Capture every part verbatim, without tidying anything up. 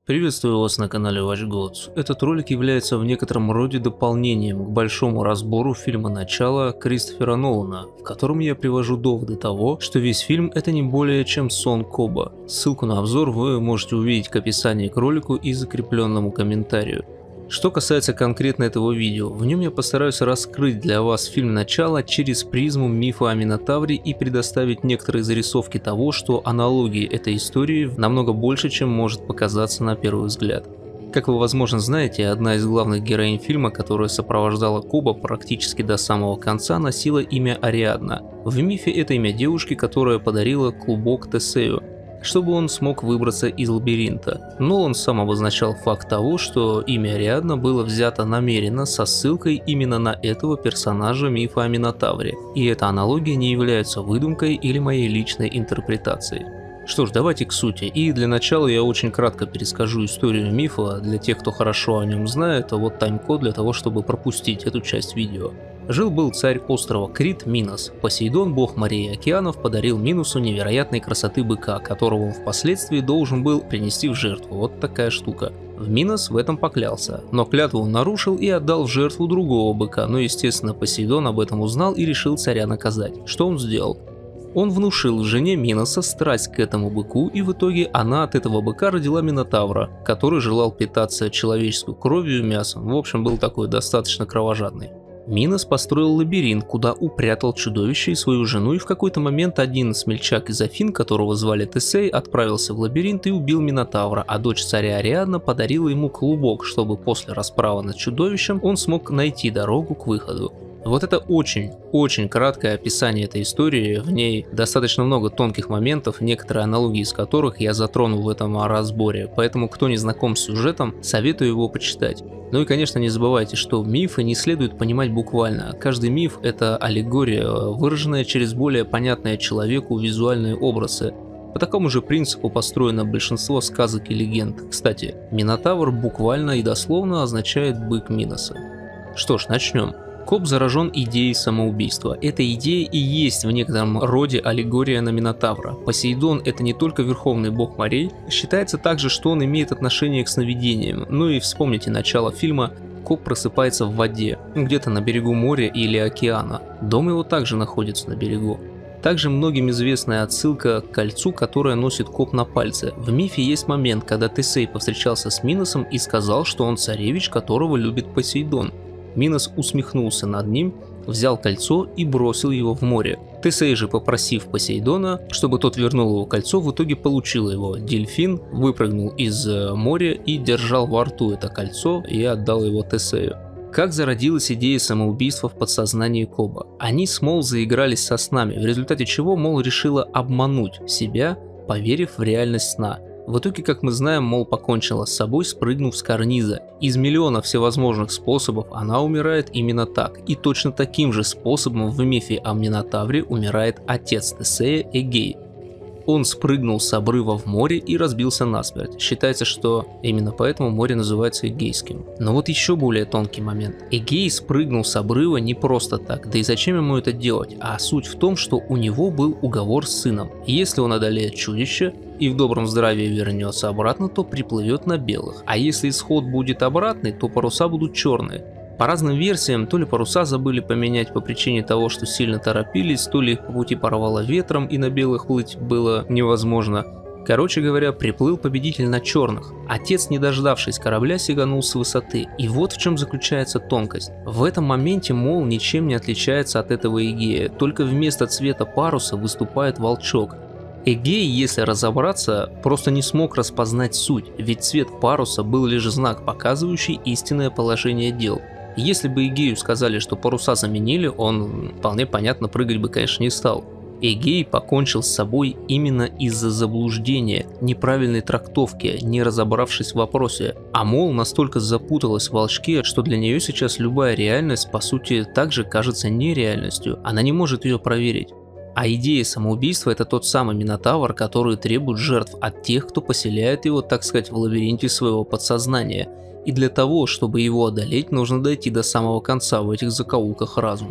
Приветствую вас на канале Watch Gods. Этот ролик является в некотором роде дополнением к большому разбору фильма «Начало» Кристофера Нолана, в котором я привожу доводы того, что весь фильм это не более чем сон Коба. Ссылку на обзор вы можете увидеть к описанию к ролику и закрепленному комментарию. Что касается конкретно этого видео, в нем я постараюсь раскрыть для вас фильм «Начало» через призму мифа о Минотавре и предоставить некоторые зарисовки того, что аналогии этой истории намного больше, чем может показаться на первый взгляд. Как вы возможно знаете, одна из главных героинь фильма, которая сопровождала Коба практически до самого конца, носила имя Ариадна. В мифе это имя девушки, которая подарила клубок Тесею, чтобы он смог выбраться из лабиринта. Но он сам обозначал факт того, что имя Ариадна было взято намеренно со ссылкой именно на этого персонажа мифа о Минотавре, и эта аналогия не является выдумкой или моей личной интерпретацией. Что ж, давайте к сути, и для начала я очень кратко перескажу историю мифа для тех, кто хорошо о нем знает, а вот тайм-код для того, чтобы пропустить эту часть видео. Жил-был царь острова Крит Минос. Посейдон, бог морей и океанов, подарил Миносу невероятной красоты быка, которого он впоследствии должен был принести в жертву. Вот такая штука. В Минос в этом поклялся, но клятву он нарушил и отдал в жертву другого быка, но естественно Посейдон об этом узнал и решил царя наказать. Что он сделал? Он внушил жене Миноса страсть к этому быку, и в итоге она от этого быка родила Минотавра, который желал питаться человеческой кровью и мясом. В общем, был такой достаточно кровожадный. Минос построил лабиринт, куда упрятал чудовище и свою жену, и в какой-то момент один смельчак из Афин, которого звали Тесей, отправился в лабиринт и убил Минотавра, а дочь царя Ариадна подарила ему клубок, чтобы после расправы над чудовищем он смог найти дорогу к выходу. Вот это очень-очень краткое описание этой истории, в ней достаточно много тонких моментов, некоторые аналогии из которых я затронул в этом разборе, поэтому кто не знаком с сюжетом, советую его почитать. Ну и конечно не забывайте, что мифы не следует понимать буквально, каждый миф это аллегория, выраженная через более понятные человеку визуальные образы. По такому же принципу построено большинство сказок и легенд. Кстати, Минотавр буквально и дословно означает бык Миноса. Что ж, начнем. Коб заражен идеей самоубийства. Эта идея и есть в некотором роде аллегория на Минотавра. Посейдон — это не только верховный бог морей, считается также, что он имеет отношение к сновидениям. Ну и вспомните начало фильма, Коб просыпается в воде, где-то на берегу моря или океана. Дом его также находится на берегу. Также многим известная отсылка к кольцу, которое носит Коб на пальце. В мифе есть момент, когда Тесей повстречался с Миносом и сказал, что он царевич, которого любит Посейдон. Минос усмехнулся над ним, взял кольцо и бросил его в море. Тесей же, попросив Посейдона, чтобы тот вернул его кольцо, в итоге получил его. Дельфин выпрыгнул из моря и держал во рту это кольцо и отдал его Тесею. Как зародилась идея самоубийства в подсознании Коба? Они с Мол заигрались со снами, в результате чего Мол решила обмануть себя, поверив в реальность сна. В итоге, как мы знаем, Мол покончила с собой, спрыгнув с карниза. Из миллиона всевозможных способов она умирает именно так. И точно таким же способом в мифе о Минотавре умирает отец Тесея Эгей. Он спрыгнул с обрыва в море и разбился насмерть. Считается, что именно поэтому море называется Эгейским. Но вот еще более тонкий момент. Эгей спрыгнул с обрыва не просто так, да и зачем ему это делать? А суть в том, что у него был уговор с сыном. Если он одолеет чудище и в добром здравии вернется обратно, то приплывет на белых. А если исход будет обратный, то паруса будут черные. По разным версиям, то ли паруса забыли поменять по причине того, что сильно торопились, то ли их по пути порвало ветром и на белых плыть было невозможно. Короче говоря, приплыл победитель на черных. Отец, не дождавшись корабля, сиганул с высоты. И вот в чем заключается тонкость. В этом моменте Мол ничем не отличается от этого Эгея, только вместо цвета паруса выступает волчок. Эгей, если разобраться, просто не смог распознать суть, ведь цвет паруса был лишь знак, показывающий истинное положение дел. Если бы Эгею сказали, что паруса заменили, он вполне понятно прыгать бы, конечно, не стал. Эгей покончил с собой именно из-за заблуждения, неправильной трактовки, не разобравшись в вопросе. А Мол настолько запуталась в волчке, что для нее сейчас любая реальность по сути также кажется нереальностью, она не может ее проверить. А идея самоубийства — это тот самый Минотавр, который требует жертв от тех, кто поселяет его, так сказать, в лабиринте своего подсознания. И для того, чтобы его одолеть, нужно дойти до самого конца в этих закоулках разума.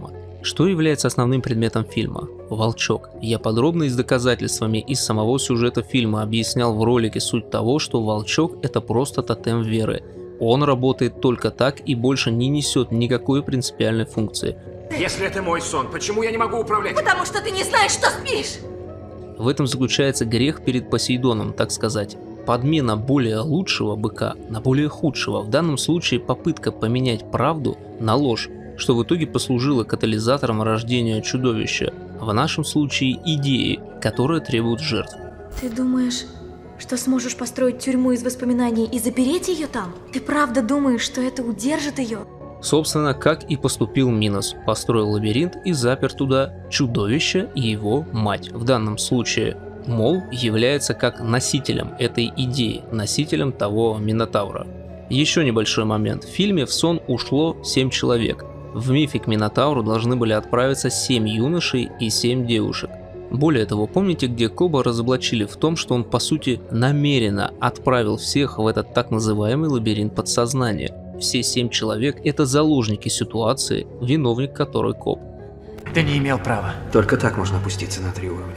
Что является основным предметом фильма? Волчок. Я подробно и с доказательствами из самого сюжета фильма объяснял в ролике суть того, что волчок это просто тотем веры. Он работает только так и больше не несет никакой принципиальной функции. Если это мой сон, почему я не могу управлять? Потому что ты не знаешь, что спишь! В этом заключается грех перед Посейдоном, так сказать. Подмена более лучшего быка на более худшего. В данном случае попытка поменять правду на ложь, что в итоге послужило катализатором рождения чудовища. В нашем случае идеи, которые требуют жертв. Ты думаешь, что сможешь построить тюрьму из воспоминаний и запереть ее там? Ты правда думаешь, что это удержит ее? Собственно, как и поступил Минос. Построил лабиринт и запер туда чудовище и его мать. В данном случае Мол является как носителем этой идеи, носителем того Минотавра. Еще небольшой момент. В фильме в сон ушло семь человек. В мифе к Минотавру должны были отправиться семь юношей и семь девушек. Более того, помните, где Коба разоблачили в том, что он по сути намеренно отправил всех в этот так называемый лабиринт подсознания. Все семь человек это заложники ситуации, виновник которой Коб. Ты не имел права. Только так можно опуститься на три уровня.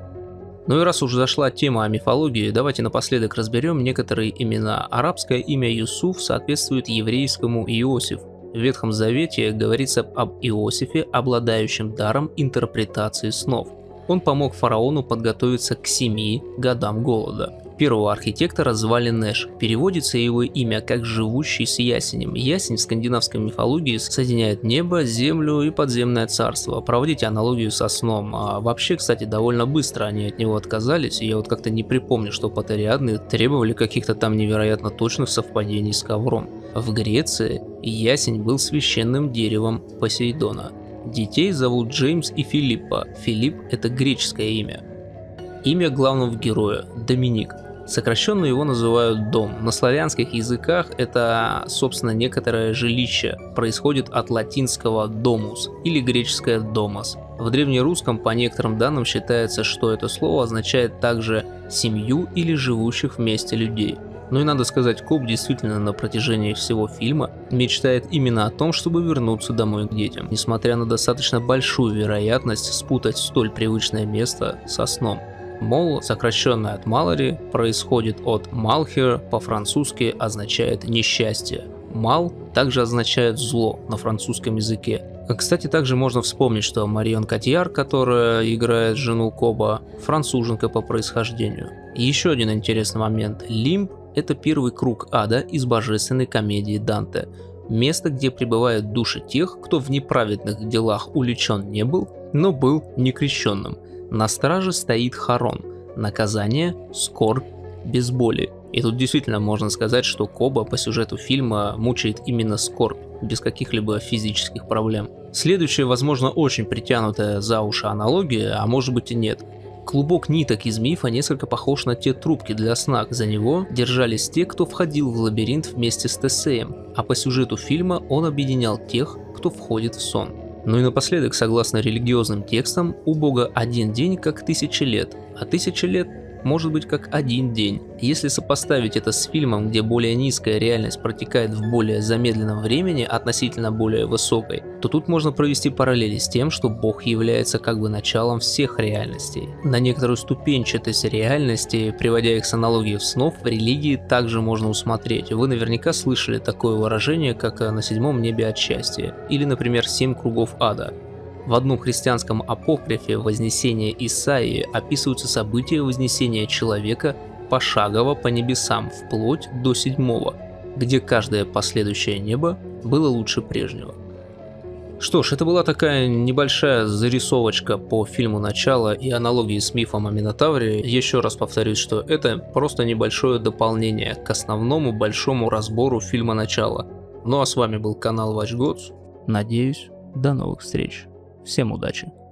Ну и раз уж зашла тема о мифологии, давайте напоследок разберем некоторые имена. Арабское имя Юсуф соответствует еврейскому Иосиф. В Ветхом Завете говорится об Иосифе, обладающем даром интерпретации снов. Он помог фараону подготовиться к семи годам голода. Первого архитектора звали Нэш. Переводится его имя как «живущий с ясенем». Ясень в скандинавской мифологии соединяет небо, землю и подземное царство. Проводите аналогию со сном. А вообще, кстати, довольно быстро они от него отказались, и я вот как-то не припомню, что патериадны требовали каких-то там невероятно точных совпадений с ковром. В Греции ясень был священным деревом Посейдона. Детей зовут Джеймс и Филиппа. Филипп – это греческое имя. Имя главного героя – Доминик. Сокращенно его называют Дом. На славянских языках это, собственно, некоторое жилище. Происходит от латинского domus или греческое domos. В древнерусском по некоторым данным считается, что это слово означает также семью или живущих вместе людей. Ну и надо сказать, Коб действительно на протяжении всего фильма мечтает именно о том, чтобы вернуться домой к детям, несмотря на достаточно большую вероятность спутать столь привычное место со сном. Мол, сокращенное от Малори, происходит от Малхер, по-французски означает несчастье. Мал также означает зло на французском языке. Кстати, также можно вспомнить, что Марион Котьяр, которая играет жену Коба, француженка по происхождению. И еще один интересный момент. Лимб – это первый круг ада из божественной комедии Данте. Место, где пребывают души тех, кто в неправедных делах уличен не был, но был некрещенным. На страже стоит Харон. Наказание – скорбь без боли. И тут действительно можно сказать, что Коба по сюжету фильма мучает именно скорбь, без каких-либо физических проблем. Следующая, возможно, очень притянутая за уши аналогия, а может быть и нет. Клубок ниток из мифа несколько похож на те трубки для сна. За него держались те, кто входил в лабиринт вместе с Тесеем, а по сюжету фильма он объединял тех, кто входит в сон. Ну и напоследок, согласно религиозным текстам, у Бога один день как тысяча лет, а тысяча лет может быть как один день. Если сопоставить это с фильмом, где более низкая реальность протекает в более замедленном времени относительно более высокой, то тут можно провести параллели с тем, что Бог является как бы началом всех реальностей. На некоторую ступенчатость реальности, приводя их с аналогией снов, в религии также можно усмотреть. Вы наверняка слышали такое выражение, как «на седьмом небе от счастья» или, например, «семь кругов ада». В одном христианском апокрифе «Вознесение Исаии» описываются события вознесения человека пошагово по небесам, вплоть до седьмого, где каждое последующее небо было лучше прежнего. Что ж, это была такая небольшая зарисовочка по фильму «Начало» и аналогии с мифом о Минотавре. Еще раз повторюсь, что это просто небольшое дополнение к основному большому разбору фильма «Начало». Ну а с вами был канал Watch Gods. Надеюсь, до новых встреч. Всем удачи!